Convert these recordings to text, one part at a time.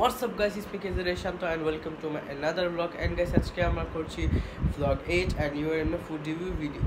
What's up guys, it's me KZ Shanto and welcome to my another vlog. And guys, আজকে আমরা করছি vlog 8 and you are in a food review video.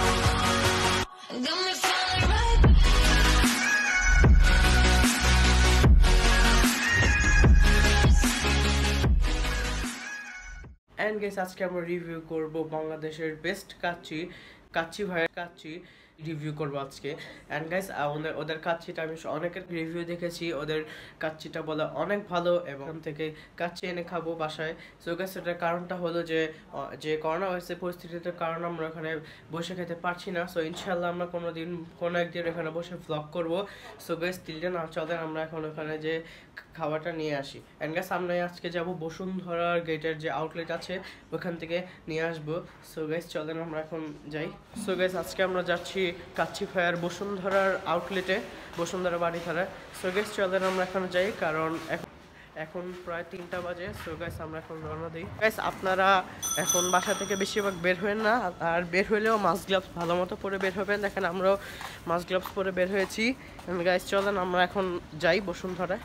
And guys, আজকে আমরা review করব বাংলাদেশের best kacchi ভাইয়ের kacchi review করবো আজকে। অ্যান্ড গাইস, ওদের কাচ্চিটা আমি অনেকের রিভিউ দেখেছি, ওদের কাচ্চিটা বলে অনেক ভালো এবং থেকে কাচ্চি এনে খাবো বাসায়। সো গাইস, এটার কারণটা হলো যে করোনা ভাইরাসের পরিস্থিতির কারণে আমরা ওখানে বসে খেতে পারছি না। সো ইনশাল্লাহ আমরা কোনো একদিন এখানে বসে ভ্লগ করবো। সো গাইস, তিলটা না চলেন আমরা এখন ওখানে যে খাবারটা নিয়ে আসি। অ্যান্ড গাইস, আমরা আজকে যাব বসুন্ধরার গেটের যে আউটলেট আছে ওখান থেকে নিয়ে আসবো। সো গাইস, চলেন আমরা এখন যাই। সো গাইস, আজকে আমরা যাচ্ছি কাচ্চি ভাইয়ার বসুন্ধরার আউটলেটে, বসুন্ধরা বাড়িধারা। সো গাইস, চলেন আমরা এখন যাই, কারণ এখন প্রায় 3টা বাজে। সো গাইস, আমরা এখন রওনা দিই। গাইস, আপনারা এখন বাসা থেকে বেশিরভাগ বের হবেন না, আর বের হলেও মাস্ক গ্লাভস ভালো মতো পরে বের হবেন। দেখেন আমরাও মাস্ক গ্লাভস পরে বের হয়েছি। গাইস, চলেন আমরা এখন যাই বসুন্ধরায়।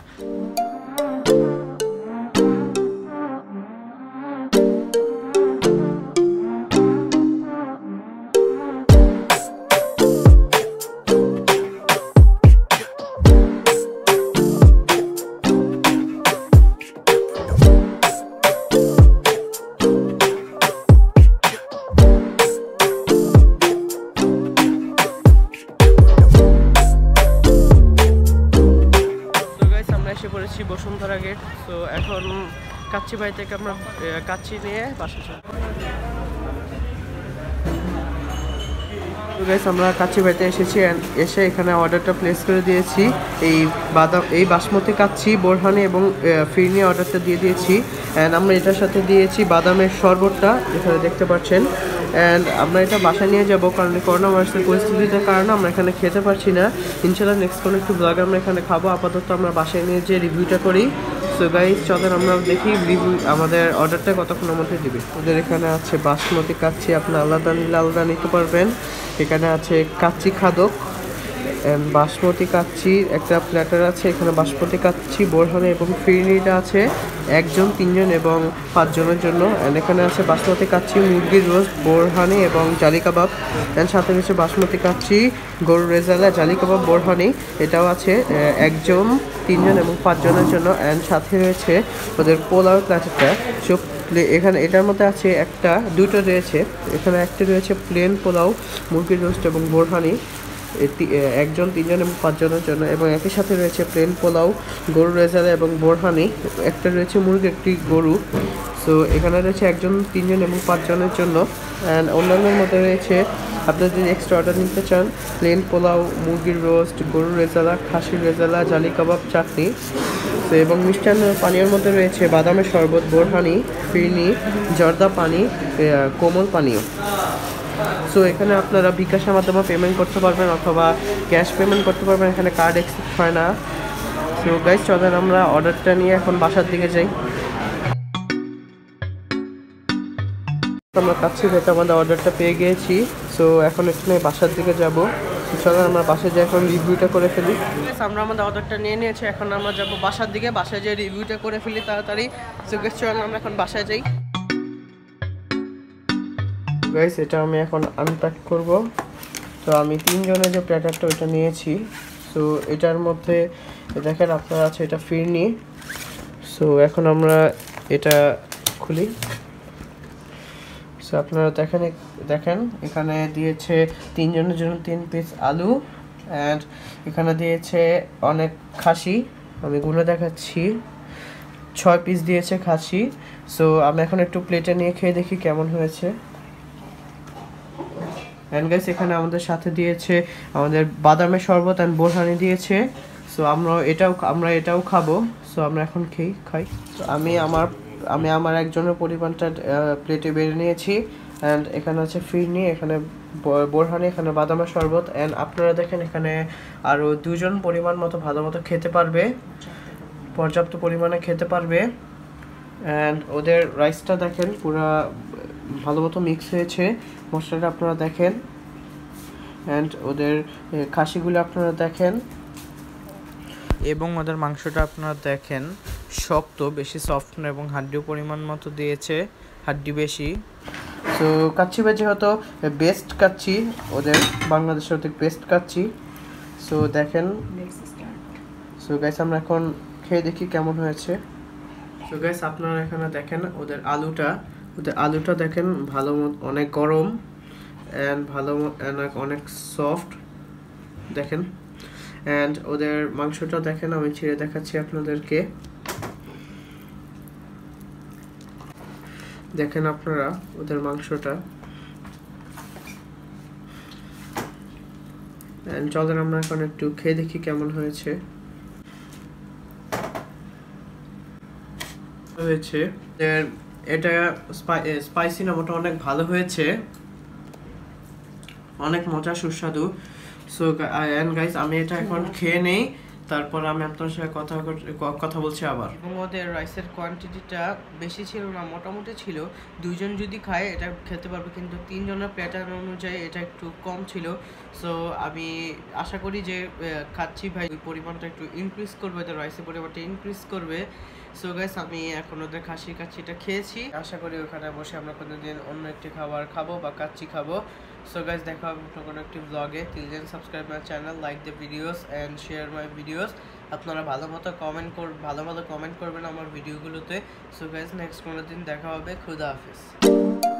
এসে পড়েছি বসুন্ধরা গেট। তো এখন কাচ্চি ভাই থেকে আমরা কাচ্চি নিয়ে বাসা চলে। তো গাইস, আমরা কাচ্চি ভাইতে এসেছি, এসে এখানে অর্ডারটা প্লেস করে দিয়েছি। এই বাসমতি কাচ্চি, বোরহানি এবং ফিরনি অর্ডারটা দিয়ে দিয়েছি। অ্যান্ড আমরা এটার সাথে দিয়েছি বাদামের শরবতটা, এখানে দেখতে পাচ্ছেন। অ্যান্ড আমরা এটা বাসায় নিয়ে যাবো, কারণ করোনা ভাইরাসের পরিস্থিতির কারণে আমরা এখানে খেতে পারছি না। ইনশাল্লাহ নেক্সট কোনো একটু ব্লগে আমরা এখানে খাবো। আপাতত আমরা বাসায় নিয়ে যে রিভিউটা করি। সো গাইস, চলেন আমরা দেখি রিভিউ আমাদের অর্ডারটা কতক্ষণের মধ্যে দিবে। ওদের এখানে আছে বাসমতি কাচ্চি, আপনি আলাদা নিতে পারবেন। এখানে আছে কাচ্চি খাদক, বাসমতি কাচ্চি একটা প্ল্যাটার আছে। এখানে বাসমতি কাচ্চি, বোরহানি এবং ফিরনিটা আছে 1 জন, 3 জন এবং 5 জনের জন্য। অ্যান্ড এখানে আছে বাসমতি কাচ্চি, মুরগির রোস্ট, বোরহানি এবং জালি কাবাব। অ্যান্ড সাথে রয়েছে বাসমতি কাচ্চি, গরুর রেজালা, জালি কাবাব, বোরহানি, এটাও আছে 1 জন, 3 জন এবং 5 জনের জন্য। অ্যান্ড সাথে রয়েছে ওদের পোলাও প্ল্যাটারটা। এখানে এটার মধ্যে আছে দুটো রয়েছে। এখানে একটা রয়েছে প্লেন পোলাও, মুরগির রোস্ট এবং বোরহানি, 1 জন, 3 জন এবং 5 জনের জন্য। এবং একই সাথে রয়েছে প্লেন পোলাও, গরুর রেজালা এবং বোরহানি, একটা রয়েছে মুরগি, একটি গরু। সো এখানে রয়েছে 1 জন, 3 জন এবং 5 জনের জন্য। অ্যান্ড অন্যান্যের মধ্যে রয়েছে, আপনারা যদি এক্সট্রা অর্ডার নিতে চান, প্লেন পোলাও, মুরগির রোস্ট, গরুর রেজালা, খাসির রেজালা, জালি কাবাব, চাটনি। তো এবং মিষ্টান্ন পানীয়ের মধ্যে রয়েছে বাদামের শরবত, বোরহানি, ফিরনি, জর্দা পানি, কোমল পানীয়। সো এখানে আপনারা বিকাশের মাধ্যমে পেমেন্ট করতে পারবেন অথবা ক্যাশ পেমেন্ট করতে পারবেন, এখানে কার্ড অ্যাকসেপ্ট হয় না। সো গাইস, চলেন আমরা অর্ডারটা নিয়ে এখন বাসার দিকে যাই। আমরা কাচ্চি থেকে আমাদের অর্ডারটা পেয়ে গিয়েছি। সো এখন এখানে বাসার দিকে যাব। চলেন আমরা বাসায় যাই, এখন রিভিউটা করে ফেলি। আমরা আমাদের অর্ডারটা নিয়ে নিয়েছি, এখন আমরা যাব বাসার দিকে। বাসায় যেয়ে রিভিউটা করে ফেলি তাড়াতাড়ি। সো গাইস, চলেন আমরা এখন বাসায় যাই। গাইস, এটা আমি এখন আনপ্যাক করব। তো আমি 3 জনের যে প্ল্যাটারটা ওইটা নিয়েছি। সো এটার মধ্যে দেখেন আপনারা আছে এটা ফিরনি। সো এখন আমরা এটা খুলি। সো আপনারা দেখেন এখানে দিয়েছে 3 জনের জন্য 3 পিস আলু। অ্যান্ড এখানে দিয়েছে অনেক খাসি, আমি গুলো দেখাচ্ছি, 6 পিস দিয়েছে খাসি। সো আমি এখন একটু প্লেটে নিয়ে খেয়ে দেখি কেমন হয়েছে। অ্যান্ড গাইস, এখানে আমাদের সাথে দিয়েছে আমাদের বাদামের শরবত অ্যান্ড বোরহানি দিয়েছে। সো আমরা এটাও খাবো। সো আমরা এখন খাই। তো আমি আমার একজনের পরিমাণটা প্লেটে বেড়ে নিয়েছি। অ্যান্ড এখানে আছে ফিরনি, এখানে বোরহানি, এখানে বাদামের শরবত। অ্যান্ড আপনারা দেখেন এখানে আরও 2 জন পরিমাণ মতো ভালো মতো খেতে পারবে, পর্যাপ্ত পরিমাণে খেতে পারবে। অ্যান্ড ওদের রাইসটা দেখেন পুরা ভালো মতো মিক্স হয়েছে, মশলাটা আপনারা দেখেন। অ্যান্ড ওদের খাসিগুলো আপনারা দেখেন এবং ওদের মাংসটা আপনারা দেখেন। শক্ত, বেশি সফট না এবং হাড্ডিও পরিমাণ মতো দিয়েছে, হাড্ডি বেশি। তো কাচ্চি ভাজি হয়তো বেস্ট কাচ্চি, ওদের বাংলাদেশের ওদের বেস্ট কাচ্চি। সো দেখেন, সো গাইস আমরা এখন খেয়ে দেখি কেমন হয়েছে। সো গাইস আপনারা এখানে দেখেন ওদের আলুটা দেখেন ভালো অনেক গরম অ্যান্ড ভালো অনেক সফট দেখেন। অ্যান্ড ওদের মাংসটা দেখেন, আমি ছিঁড়ে দেখাচ্ছি আপনাদেরকে। দেখেন আপনারা ওদের মাংসটা। চলেন আমরা এখন একটু খেয়ে দেখি কেমন হয়েছে। এটা স্পাইসি না, মোটা অনেক ভালো হয়েছে, অনেক মজা সুস্বাদু। সো গাইস আমি এটা এখন খেয়ে নেই, তারপর আমি আপনার সাথে কথা বলছি আবার। এবং ওদের রাইসের কোয়ান্টিটিটা বেশি ছিল না, মোটামুটি ছিল। দুইজন যদি খায় এটা খেতে পারবে, কিন্তু তিনজনের প্যাটার্ন অনুযায়ী এটা একটু কম ছিল। সো আমি আশা করি যে খাচ্ছি ভাই ওই পরিমাণটা একটু ইনক্রিজ করবে, ওদের রাইসের পরিমাণটা ইনক্রিজ করবে। সো গাইস আমি এখন ওদের কাচ্চিটা খেয়েছি, আশা করি ওখানে বসে আমরা কোনোদিন অন্য একটি খাবার খাবো বা কাচ্চি খাবো। So guys, দেখা হবে কোনো একটি ব্লগে। Till then subscribe my channel, like the videos and share my videos. আপনারা ভালো মতো কমেন্ট করবেন আমার ভিডিওগুলোতে। So guys, নেক্সট কোনো দিন দেখা হবে। খুদা হাফেজ।